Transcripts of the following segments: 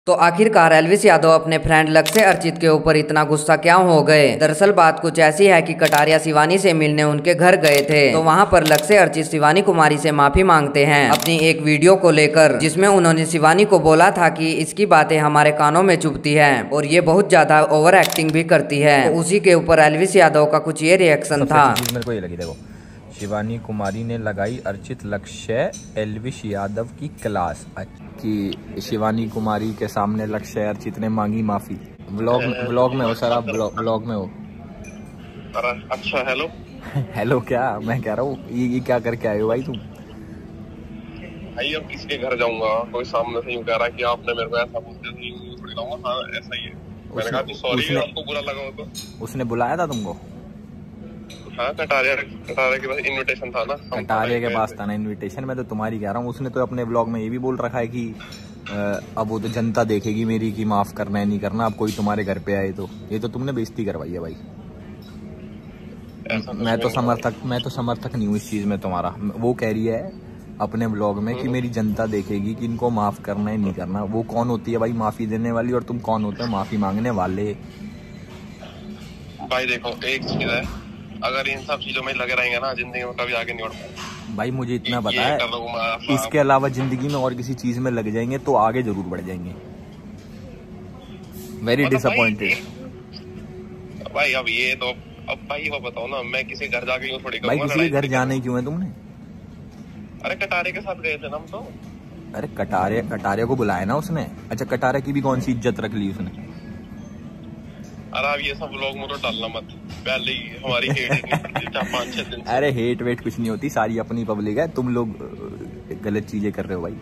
तो आखिरकार एल्विस यादव अपने फ्रेंड लक्ष्य अर्चित के ऊपर इतना गुस्सा क्या हो गए। दरअसल बात कुछ ऐसी है कि कटारिया शिवानी से मिलने उनके घर गए थे, तो वहां पर लक्ष्य अर्चित शिवानी कुमारी से माफी मांगते हैं अपनी एक वीडियो को लेकर, जिसमें उन्होंने शिवानी को बोला था कि इसकी बातें हमारे कानों में चुभती है और ये बहुत ज्यादा ओवर एक्टिंग भी करती है। तो उसी के ऊपर एल्विस यादव का कुछ ये रिएक्शन था। मेरे को ये लगी, देखो शिवानी कुमारी ने लगाई अर्चित लक्ष्य एल्विस यादव की क्लास कि शिवानी कुमारी के सामने लक्ष्य अर्चित ने मांगी माफी। ब्लॉग में हो सर, आप ब्लॉग में हो। अच्छा हेलो हेलो क्या मैं कह रहा हूँ, ये क्या करके आए हो भाई तुम? भाई अब किसके घर जाऊंगा, कोई सामने से यूं कह रहा है कि आपने मेरे को ऐसा बोल दिया, तो थोड़ी कहूंगा हाँ ऐसा ही है। मैंने कहा कि सॉरी आपको बुरा लगा हो तो। उसने बुलाया था तुमको? हाँ कटारिया के पास इनविटेशन था ना। कटारिया के पास था ना इनविटेशन। मैं तो तुम्हारी कह रहा हूँ, उसने तो अपने ब्लॉग में ये भी बोल रखा है कि अब वो तो जनता देखेगी मेरी कि माफ करना है नहीं करना, अब कोई तुम्हारे घर पे आए तो। ये तो तुमने बेइज्जती करवाई है भाई। मैं तो समर्थक नहीं हूँ इस चीज में तुम्हारा। वो कह रही है अपने ब्लॉग में कि मेरी जनता देखेगी कि इनको माफ करना है नहीं करना। वो कौन होती है भाई माफी देने वाली, और तुम कौन होते हो माफी मांगने वाले? भाई देखो एक चीज है, अगर इन सब चीजों में लगे रहेंगे ना जिंदगी में कभी आगे नहीं बढ़ पाएंगे। भाई मुझे इतना पता है, इसके अलावा जिंदगी में और किसी चीज में लग जाएंगे तो आगे जरूर बढ़ जाएंगे। वेरी डिसअपॉइंटेड भाई। अब ये तो अब भाई वो बताओ ना, मैं किसी घर जाके यूं थोड़ी भाई किसी के घर जाने क्यों है तुमने? अरे कटारे के साथ गए थे ना हम तो। अरे कटारे को बुलाया ना उसने। अच्छा कटारे की भी कौन सी इज्जत रख ली उसने? अरे अब ये सब लोग मुझे डालना मत, पहले ही हमारी हेट 4-5-6 दिन। अरे हेट वेट कुछ नहीं होती, सारी अपनी पब्लिक है। तुम लोग गलत चीजें कर रहे हो भाई।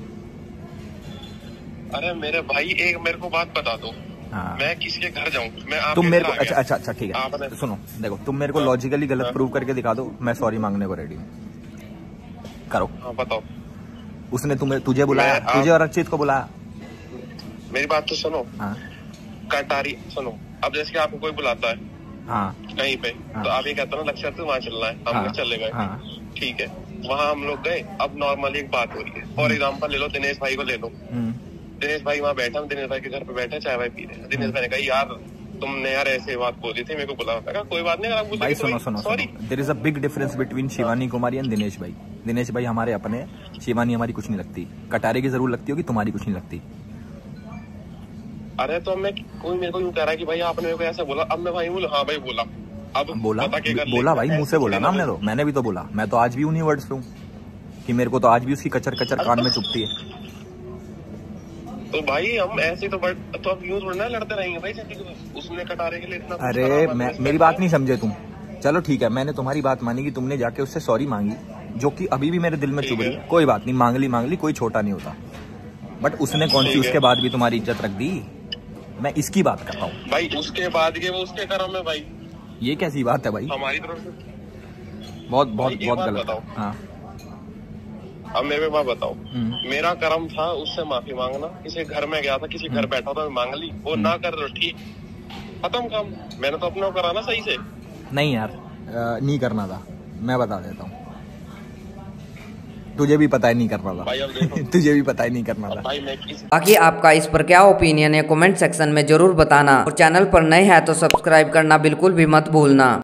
अरे मेरे भाई एक मेरे को बात बता दो। हाँ। मैं किसके घर जाऊं? मैं आप तुम मेरे को अच्छा ठीक है सुनो, देखो तुम मेरे को लॉजिकली गलत प्रूव करके दिखा दो, मैं सॉरी मांगने को रेडी हूँ। करो। हाँ बताओ। उसने तुझे बुलाया, तुझे और अर्चित को बुलाया? मेरी बात तो सुनो। हाँ कटारी सुनो, अब जैसे आपको कोई बुलाता है हाँ कहीं पे, तो आप ये कहते हो ना लक्ष्य वहाँ चलना है, हम चले गए। ठीक है, वहाँ हम लोग गए। अब नॉर्मली एक बात हो रही है, फॉर एग्जाम्पल ले लो दिनेश भाई को ले लो। दिनेश भाई वहाँ बैठा, हम दिनेश भाई के घर पे बैठे चाय वाय पी रहे। दिनेश भाई ने कहा यार तुमने यार ऐसे बात बोली थी, मेरे को बुला। कोई बात नहीं भाई, सुनो sorry. There is a big difference between Shivani Kumari and Dinesh भाई। दिनेश भाई हमारे अपने, शिवानी हमारी कुछ नहीं लगती। कटारे की जरूर लगती होगी, तुम्हारी कुछ नहीं लगती। अरे तो मैं कोई मेरे को यूं कह रहा है कि भाई आपने मेरे को ऐसा बोला, अब मैं भाई बोला हाँ भाई बोला। अब बोला भाई मुझ से बोला ना हमने, तो मैंने भी तो बोला। मैं तो आज भी उन्हीं वर्ड्स पे हूँ कि मेरे को तो आज भी उसकी कचर कचर कान में चुभती है। तो भाई हम ऐसे तो अब यूं थोड़ा ना लड़ते रहेंगे भाई। उसने कटारे के लिए इतना। अरे मेरी बात नहीं समझे तुम। चलो ठीक है, मैंने तुम्हारी बात मानी कि तुमने जाके उससे सॉरी मांगी, जो कि अभी भी मेरे दिल में चुभ रही। कोई बात नहीं, मांग ली, कोई छोटा नहीं होता। बट उसने कौन सी उसके बाद भी तुम्हारी इज्जत रख दी? मैं इसकी बात कर रहा हूँ भाई। उसके बाद के वो उसके कर्म में भाई। ये कैसी बात है भाई? हमारी तरफ से बहुत गलत। हाँ अब मेरे बात बताओ, मेरा कर्म था उससे माफी मांगना। किसी घर में गया था, किसी घर बैठा था, मैं मांग ली। वो ना कर दो ठीक, खत्म काम। मैंने तो अपने को करा ना सही से। नहीं यार नहीं करना था, मैं बता देता हूँ। तुझे भी पता ही नहीं करना था। तुझे भी पता ही नहीं करना था। बाकी आपका इस पर क्या ओपिनियन है कमेंट सेक्शन में जरूर बताना, और चैनल पर नए हैं तो सब्सक्राइब करना बिल्कुल भी मत भूलना।